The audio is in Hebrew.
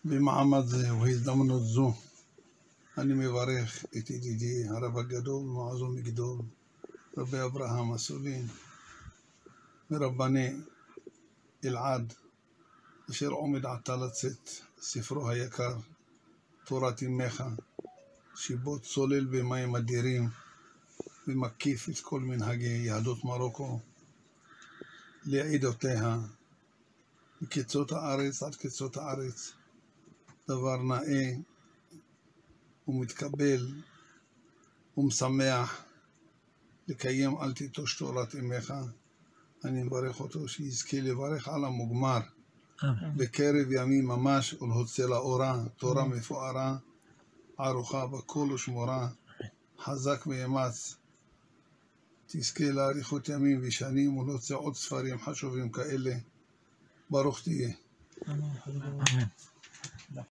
במעמד זה ובהזדמנות זו אני מברך את ידידי הרב הגדול מועזו מגדול, רבי אברהם אסולין מרבני אלעד, אשר עומד עתה לצאת ספרו היקר תורת אמך, שבו צולל במים אדירים ומקיף את כל מנהגי יהדות מרוקו לעדותיה מקצות הארץ עד קצות הארץ. דבר נאה ומתקבל ומשמח לקיים אל תיטוש תורת אמך. אני מברך אותו שיזכה לברך על המוגמר בקרב ימים ממש ולהוצא לאורה תורה מפוארה ערוכה בכל ושמורה, חזק ואמץ, תזכה לאריכות ימים ושנים ולהוצא עוד ספרים חשובים כאלה. ברוך תהיה.